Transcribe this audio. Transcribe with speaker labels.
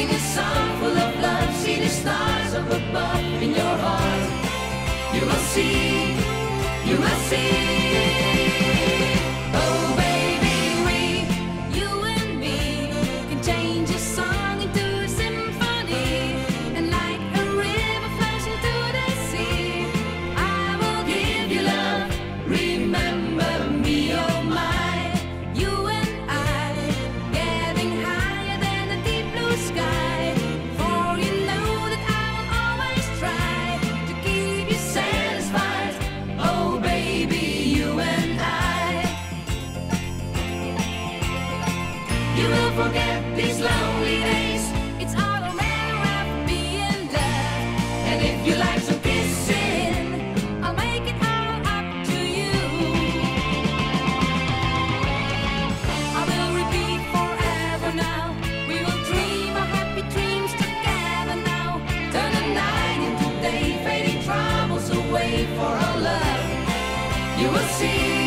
Speaker 1: Sing a song full of love, see the stars up above in your heart. You will see, you will see. Oh baby, we, you and me, can change a song into a symphony. And like a river flows into the sea, I will give you love, remember me, oh my. You and I, getting higher than the deep blue sky. For you know that I will always try to keep you satisfied. Oh baby, you and I. You will forget these lonely days. It's all a matter of being loved. And if you like some kissing, I'll make it all up to you. I will repeat forever now. We will dream our happy dreams together now. Turn the night into day, fading troubles away for our love. You will see.